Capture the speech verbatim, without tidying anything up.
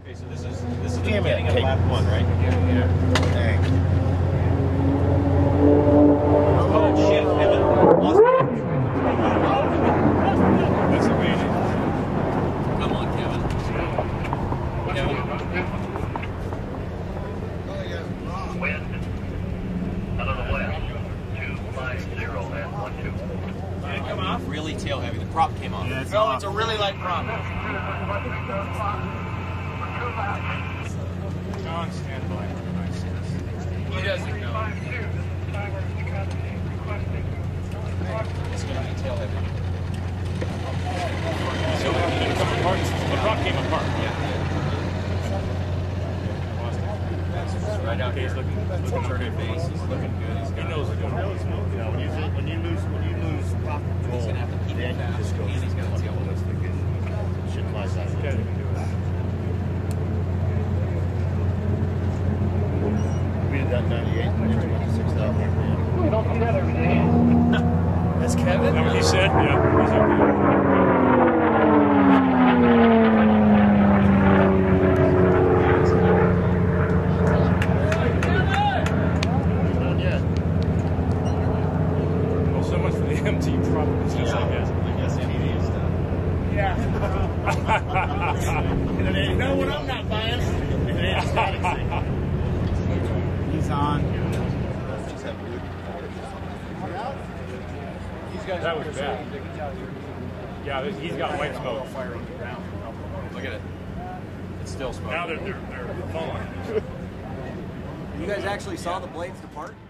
Okay, so this is this is the beginning of lap one, right? Yeah. Yeah. Dang. Oh shit, Kevin. Lost it. That's amazing. Come on, Kevin. Kevin. Wind out of the west, two five zero and one two. Did it come off? Really tail heavy. The prop came off. Yeah, it's no, off. it's a really light prop. John, stand by. He doesn't know. It's going to be tail heavy. So it didn't come apart. The prop came apart. Yeah. Right out here. He's looking, Looking turn in base. He's looking good. He's He got knows it. it's going to Yeah, when you when you lose when you lose prop control, He's going to have to keep then it you fast. just go And he's got a tail with ballistic and shit flies out. Yeah, you can do it. We did that ninety-eight and it's twenty-six thousand. We don't see that every day. That's Kevin? Is that what he said? Yeah. He's okay. Well, so much for the M T prop business, I guess. I guess T V is done. Yeah. You know what I'm not buying? He's on. That was bad. Yeah, he's got white smoke. Look at it. It's still smoking. Now they're, they're, they're falling. You guys actually saw the blades depart?